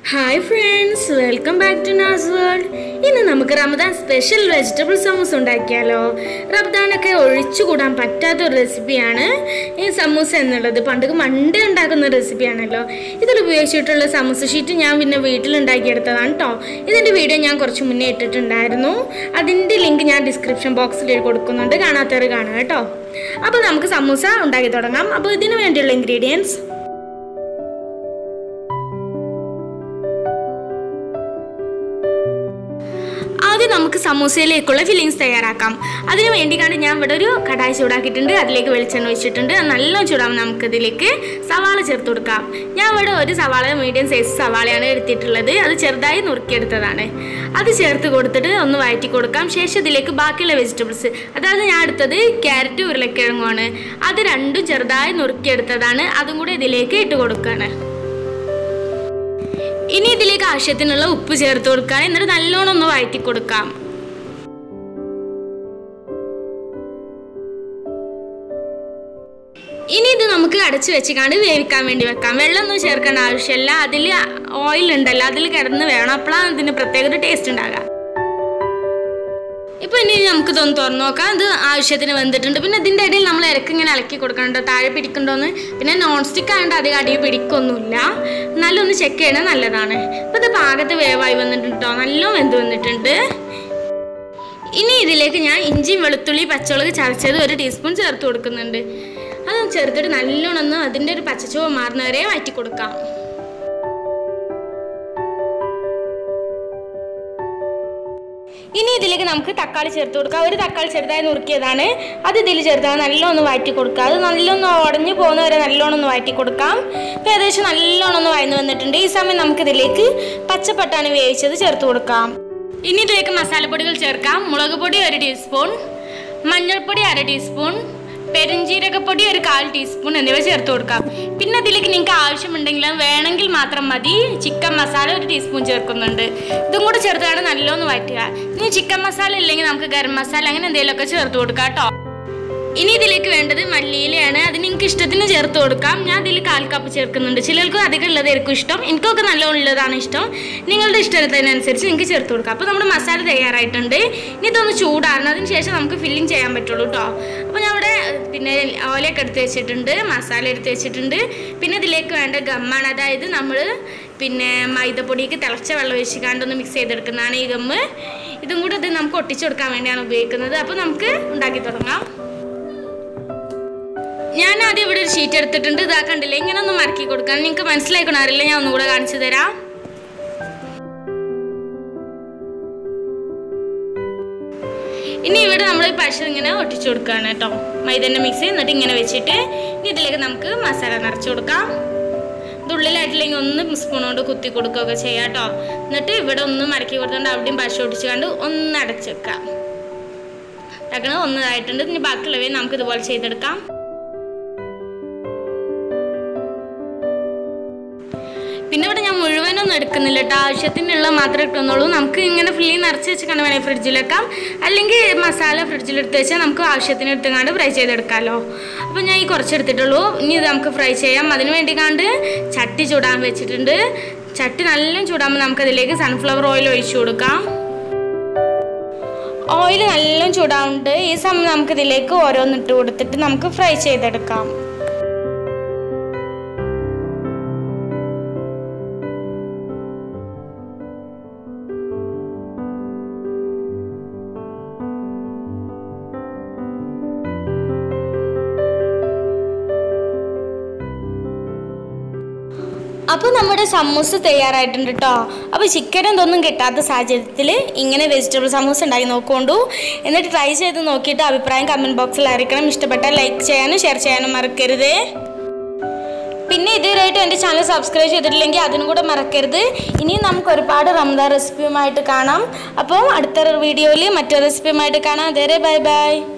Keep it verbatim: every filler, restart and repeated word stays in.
Hi friends, welcome back to Naz World. ഇന്ന് നമുക്ക് Ramadan special vegetable samosa ഉണ്ടാക്കിയാലോ. റമദാനൊക്കെ ഒഴിച്ചുകൂടാൻ പറ്റാത്ത ഒരു റെസിപ്പിയാണ് ഈ സമൂസ എന്നുള്ളത്. പണ്ട് മണ്ടേ ഉണ്ടാക്കുന്ന റെസിപ്പിയാണല്ലോ. ഇതിൽ ഉപയോഗിച്ചിട്ടുള്ള സമൂസ ഷീറ്റ് ഞാൻ പിന്നെ വീട്ടിലുണ്ടാക്കിയെടുത്തതാണ് കേട്ടോ. ഇതിൻ്റെ വീഡിയോ ഞാൻ കുറച്ച് മുന്നേ ഇട്ടിട്ടുണ്ടായിരുന്നു. അതിൻ്റെ ലിങ്ക് ഞാൻ ഡിസ്ക്രിപ്ഷൻ ബോക്സിൽ കൊടുക്കുന്നുണ്ട്, കാണാത്തവർ കാണുക കേട്ടോ. അപ്പോൾ നമുക്ക് സമൂസ ഉണ്ടാക്കി തുടങ്ങാം. അപ്പോൾ ഇതിന് വേണ്ടിയുള്ള ഇൻഗ്രീഡിയൻസ്: ആദ്യം നമുക്ക് സമൂസയിലേക്കുള്ള ഫില്ലിങ്സ് തയ്യാറാക്കാം. അതിന് വേണ്ടിയാണ് ഞാൻ ഇവിടെ ഒരു കടായി ചൂടാക്കിയിട്ടുണ്ട്. അതിലേക്ക് വെളിച്ചെണ്ണ ഒഴിച്ചിട്ടുണ്ട്. നല്ല ചൂടാകുമ്പോൾ നമുക്കതിലേക്ക് സവാള ചേർത്ത് കൊടുക്കാം. ഞാൻ ഇവിടെ ഒരു സവാള മീഡിയം സൈസ് സവാളയാണ് എടുത്തിട്ടുള്ളത്. അത് ചെറുതായി നുറുക്കിയെടുത്തതാണ്. അത് ചേർത്ത് കൊടുത്തിട്ട് ഒന്ന് വഴറ്റി കൊടുക്കാം. ശേഷം ഇതിലേക്ക് ബാക്കിയുള്ള വെജിറ്റബിൾസ്, അതായത് ഞാൻ എടുത്തത് ക്യാരറ്റ് ഉരുളക്കിഴങ്ങുമാണ്. അത് രണ്ടും ചെറുതായി നുറുക്കിയെടുത്തതാണ്. അതും കൂടെ ഇതിലേക്ക് ഇട്ട് കൊടുക്കുകയാണ്. ഇനി ഇതിലേക്ക് ആവശ്യത്തിനുള്ള ഉപ്പ് ചേർത്ത് കൊടുക്കാൻ, എന്നിട്ട് നല്ലോണം ഒന്ന് വഴറ്റി കൊടുക്കാം. ഇനി ഇത് നമുക്ക് അടച്ചു വെച്ചിക്കാണ്ട് വേവിക്കാൻ വേണ്ടി വെക്കാം. വെള്ളമൊന്നും ചേർക്കേണ്ട ആവശ്യമില്ല. അതിൽ ഓയിൽ ഉണ്ടല്ലോ, അതിൽ കിടന്ന് വേണം. അപ്പോഴാണ് ഇതിന് പ്രത്യേക ഒരു ടേസ്റ്റ് ഉണ്ടാകുക. ഇപ്പോൾ ഇനി നമുക്ക് ഇതൊന്ന് തുറന്നു നോക്കാം. ഇത് ആവശ്യത്തിന് വെന്തിട്ടുണ്ട്. പിന്നെ ഇതിൻ്റെ ഇടയിൽ നമ്മൾ ഇരക്ക് ഇങ്ങനെ ഇളക്കി കൊടുക്കണുണ്ടോ, താഴെ പിടിക്കണ്ടോന്ന്. പിന്നെ നോൺ സ്റ്റിക്ക് ആയതുകൊണ്ട് അധികം അടിയിൽ പിടിക്കൊന്നുമില്ല. എന്നാലും ഒന്ന് ചെക്ക് ചെയ്യണത് നല്ലതാണ്. അപ്പോൾ ഇത് പാകത്ത് വേവായി വന്നിട്ടുണ്ട് കേട്ടോ, നല്ല വെന്ത് വന്നിട്ടുണ്ട്. ഇനി ഇതിലേക്ക് ഞാൻ ഇഞ്ചിയും വെളുത്തുള്ളി പച്ചമുളക് ചതച്ചത് ഒരു ടീസ്പൂൺ ചേർത്ത് കൊടുക്കുന്നുണ്ട്. അത് ചേർത്തിട്ട് നല്ലോണം ഒന്ന് അതിൻ്റെ ഒരു പച്ചച്ചുവ മാറുന്നവരെ വഴറ്റി കൊടുക്കാം. ഇനി ഇതിലേക്ക് നമുക്ക് തക്കാളി ചേർത്ത് കൊടുക്കാം. ഒരു തക്കാളി ചെറുതായി നുറുക്കിയതാണ്. അത് ഇതിൽ ചേർത്താൽ നല്ലോണം ഒന്ന് വഴറ്റി കൊടുക്കുക. അത് നല്ലോണം ഉടഞ്ഞു പോകുന്നവരെ നല്ലോണം ഒന്ന് വഴറ്റി കൊടുക്കാം. ഇപ്പോൾ ഏകദേശം നല്ലോണം ഒന്ന് വഴന്ന് വന്നിട്ടുണ്ട്. ഈ സമയം നമുക്കിതിലേക്ക് പച്ചപ്പട്ടാണി വേവിച്ചത് ചേർത്ത് കൊടുക്കാം. ഇനി ഇതിലേക്ക് മസാലപ്പൊടികൾ ചേർക്കാം. മുളക് പൊടി ഒരു ടീസ്പൂൺ, മഞ്ഞൾപ്പൊടി അര ടീസ്പൂൺ, പെരുംജീരകപ്പൊടി ഒരു കാൽ ടീസ്പൂൺ എന്നിവ ചേർത്ത് കൊടുക്കാം. പിന്നെ ഇതിലേക്ക് നിങ്ങൾക്ക് ആവശ്യമുണ്ടെങ്കിൽ വേണമെങ്കിൽ മാത്രം മതി. ചിക്കൻ മസാല ഒരു ടീസ്പൂൺ ചേർക്കുന്നുണ്ട്. ഇതും കൂടെ ചേർത്താണ് നല്ലോണം വഴറ്റുക. ഇനി ചിക്കൻ മസാല ഇല്ലെങ്കിൽ നമുക്ക് ഗരം മസാല അങ്ങനെ എന്തെങ്കിലുമൊക്കെ ചേർത്ത് കൊടുക്കാം കേട്ടോ. ഇനി ഇതിലേക്ക് വേണ്ടത് മല്ലിയിലയാണ്. അത് നിങ്ങൾക്ക് ഇഷ്ടത്തിന് ചേർത്ത് കൊടുക്കാം. ഞാൻ ഇതിൽ കാൽ കപ്പ് ചേർക്കുന്നുണ്ട്. ചിലർക്കും അധികം ഉള്ളതായിരിക്കും ഇഷ്ടം. എനിക്കൊക്കെ നല്ലോണം ഉള്ളതാണ് ഇഷ്ടം. നിങ്ങളുടെ ഇഷ്ടത്തിനനുസരിച്ച് നിങ്ങൾക്ക് ചേർത്ത് കൊടുക്കാം. അപ്പോൾ നമ്മുടെ മസാല തയ്യാറായിട്ടുണ്ട്. ഇനി ഇതൊന്ന് ചൂടാറണം. അതിന് ശേഷം നമുക്ക് ഫില്ലിങ് ചെയ്യാൻ പറ്റുള്ളൂ കേട്ടോ. അപ്പോൾ ഞാൻ ഇവിടെ പിന്നെ ഓലയൊക്കെ എടുത്ത് വെച്ചിട്ടുണ്ട്, മസാല എടുത്ത് വെച്ചിട്ടുണ്ട്. പിന്നെ ഇതിലേക്ക് വേണ്ട ഗമ്മാണ്. അതായത് നമ്മൾ പിന്നെ മൈദപ്പൊടിക്ക് തിളച്ച വെള്ളം ഒഴിച്ച് കണ്ടൊന്ന് മിക്സ് ചെയ്തെടുക്കുന്നതാണ് ഈ ഗമ്മ്. ഇതും കൂടെ ഇത് നമുക്ക് ഒട്ടിച്ചു കൊടുക്കാൻ വേണ്ടിയാണ് ഉപയോഗിക്കുന്നത്. അപ്പോൾ നമുക്ക് ഉണ്ടാക്കി തുടങ്ങാം. ഞാൻ ആദ്യം ഇവിടെ ഒരു ഷീറ്റ് എടുത്തിട്ടുണ്ട്. ഇതാ കണ്ടില്ലേ, ഇങ്ങനെ ഒന്ന് മടക്കി കൊടുക്കാൻ. നിങ്ങൾക്ക് മനസ്സിലായിക്കണോ അറിയില്ല, ഞാൻ ഒന്നുകൂടെ കാണിച്ചു തരാം. ഇനി ഇവിടെ നമ്മൾ പശ ഇങ്ങനെ ഒട്ടിച്ചു കൊടുക്കുകയാണ് കേട്ടോ, മൈദൻ്റെ മിക്സ്. എന്നിട്ട് ഇങ്ങനെ വെച്ചിട്ട് ഇനി ഇതിലേക്ക് നമുക്ക് മസാല നിറച്ച് കൊടുക്കാം. ഇതുള്ളിലായിട്ടില്ലെങ്കിൽ ഒന്ന് സ്പൂൺ കൊണ്ട് കുത്തി കൊടുക്കുകയൊക്കെ ചെയ്യാം കേട്ടോ. എന്നിട്ട് ഇവിടെ ഒന്ന് മടക്കി കൊടുത്തുകൊണ്ട് അവിടെയും പശ ഒട്ടിച്ച് കണ്ട് ഒന്ന് അടച്ചു വെക്കാം. അങ്ങനെ ഒന്നതായിട്ടുണ്ട്. ഇനി ബാക്കിയുള്ളവയെ നമുക്ക് ഇതുപോലെ ചെയ്തെടുക്കാം. പിന്നെ ഇവിടെ ഞാൻ മുഴുവനൊന്നും എടുക്കുന്നില്ല കേട്ടോ, ആവശ്യത്തിനുള്ള മാത്രമേ എടുക്കുന്നുള്ളൂ. നമുക്ക് ഇങ്ങനെ ഫില്ലിങ് നിറച്ച് വെച്ച് കണ്ട് വേണമെങ്കിൽ ഫ്രിഡ്ജിൽ വെക്കാം. അല്ലെങ്കിൽ മസാല ഫ്രിഡ്ജിലെടുത്ത് വെച്ചാൽ നമുക്ക് ആവശ്യത്തിന് എടുത്തുകൊണ്ട് ഫ്രൈ ചെയ്തെടുക്കാമല്ലോ. അപ്പോൾ ഞാൻ ഈ കുറച്ചെടുത്തിട്ടുള്ളൂ. ഇനി ഇത് നമുക്ക് ഫ്രൈ ചെയ്യാം. അതിന് വേണ്ടി കണ്ട് ചട്ടി ചൂടാൻ വെച്ചിട്ടുണ്ട്. ചട്ടി നല്ല ചൂടാകുമ്പോൾ നമുക്കതിലേക്ക് സൺഫ്ലവർ ഓയിൽ ഒഴിച്ചു കൊടുക്കാം. ഓയിൽ നല്ല ചൂടാവുന്നുണ്ട്. ഈ സമയം നമുക്കിതിലേക്ക് ഓരോന്നിട്ട് കൊടുത്തിട്ട് നമുക്ക് ഫ്രൈ ചെയ്തെടുക്കാം. അപ്പോൾ നമ്മുടെ സമൂസ തയ്യാറായിട്ടുണ്ട് കേട്ടോ. അപ്പോൾ ചിക്കൻ എന്തൊന്നും കിട്ടാത്ത സാഹചര്യത്തിൽ ഇങ്ങനെ വെജിറ്റബിൾ സമൂസ ഉണ്ടാക്കി നോക്കൊണ്ടു. എന്നിട്ട് ട്രൈ ചെയ്ത് നോക്കിയിട്ട് അഭിപ്രായം കമൻറ്റ് ബോക്സിൽ അറിയിക്കണം. ഇഷ്ടപ്പെട്ടാൽ ലൈക്ക് ചെയ്യാനും ഷെയർ ചെയ്യാനും മറക്കരുത്. പിന്നെ ഇതുവരെയായിട്ട് എൻ്റെ ചാനൽ സബ്സ്ക്രൈബ് ചെയ്തിട്ടില്ലെങ്കിൽ അതിനും കൂടെ മറക്കരുത്. ഇനിയും നമുക്ക് ഒരുപാട് റമദാൻ റെസിപ്പിയുമായിട്ട് കാണാം. അപ്പോൾ അടുത്ത വീഡിയോയിൽ മറ്റൊരു റെസിപ്പിയുമായിട്ട് കാണാം. അതുവരെ ബൈ ബൈ.